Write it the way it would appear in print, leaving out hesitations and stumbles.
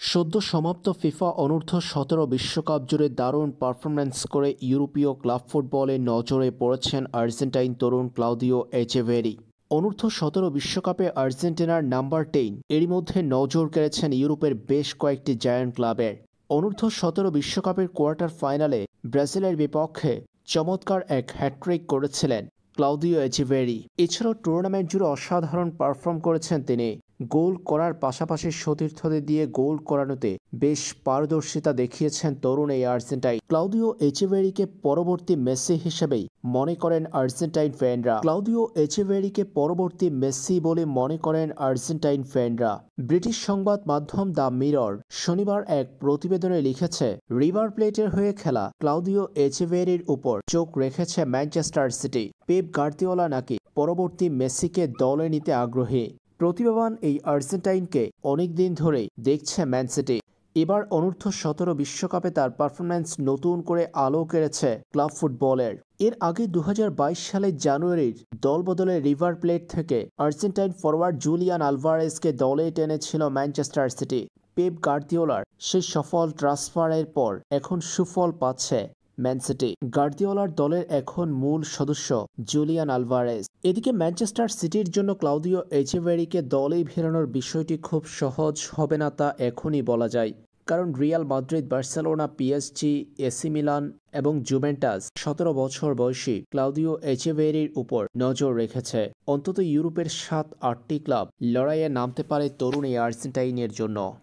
সদ্য সমাপ্ত ফিফা অনূর্ধ্ব-17 বিশ্বকাপ জুড়ে দারুণ পারফরম্যান্স করে ইউরোপীয় ক্লাব ফুটবলে নজরে পড়েছেন আর্জেন্টাইন তরুণ ক্লাউদিও এচেভেরি। অনূর্ধ্ব-17 বিশ্বকাপে আর্জেন্টিনার নাম্বার 10 এরই মধ্যে নজর কেড়েছেন ইউরোপের বেশ কয়েকটি জায়ান্ট ক্লাবের। অনূর্ধ্ব-17 বিশ্বকাপের কোয়ার্টার ফাইনালে ব্রাজিলের বিপক্ষে চমৎকার এক হ্যাট্রিক করেছিলেন ক্লাউদিও এচেভেরি। এছাড়াও টুর্নামেন্ট জুড়ে অসাধারণ পারফর্ম করেছেন তিনি। গোল করার পাশাপাশি সতীর্থদের দিয়ে গোল করানোতে বেশ পারদর্শিতা দেখিয়েছেন তরুণ এই আর্জেন্টাইন। ক্লাউদিও এচেভেরিকে পরবর্তী মেসি হিসেবেই মনে করেন আর্জেন্টাইন ফ্যানরা। ক্লাউদিও এচেভেরিকে পরবর্তী মেসি বলে মনে করেন আর্জেন্টাইন ফ্যানরা। ব্রিটিশ সংবাদ মাধ্যম দ্য মিরর শনিবার এক প্রতিবেদনে লিখেছে, রিভার প্লেটের হয়ে খেলা ক্লাউদিও এচেভেরির উপর চোখ রেখেছে ম্যানচেস্টার সিটি। পেপ গার্দিওলা নাকি পরবর্তী মেসিকে দলে নিতে আগ্রহী। প্রতিভাবান এই আর্জেন্টাইনকে অনেকদিন ধরেই দেখছে ম্যান সিটি। এবার অনূর্ধ্ব-17 বিশ্বকাপে তার পারফরম্যান্স নতুন করে আলো কেড়েছে ক্লাব ফুটবলের। এর আগে 2022 সালের জানুয়ারির দলবদলে রিভার প্লেট থেকে আর্জেন্টাইন ফরওয়ার্ড জুলিয়ান আলভারেজকে দলে টেনেছিল ম্যানচেস্টার সিটি। পেপ গার্দিওলার সেই সফল ট্রান্সফারের পর এখন সুফল পাচ্ছে ম্যান সিটি। গার্দিওলার দলের এখন মূল সদস্য জুলিয়ান আলভারেজ। এদিকে ম্যানচেস্টার সিটির জন্য ক্লাউদিও এচেভেরিকে দলে ফেরানোর বিষয়টি খুব সহজ হবে না তা এখনই বলা যায়, কারণ Real Madrid, Barcelona, PSG, AC Milan এবং জুভেন্টাস 17 বছর বয়সী ক্লাউদিও এচেভেরির উপর নজর রেখেছে। অন্তত ইউরোপের 7-8টি ক্লাব লড়াইয়ে নামতে পারে তরুণ এই আর্জেন্টাইনের জন্য।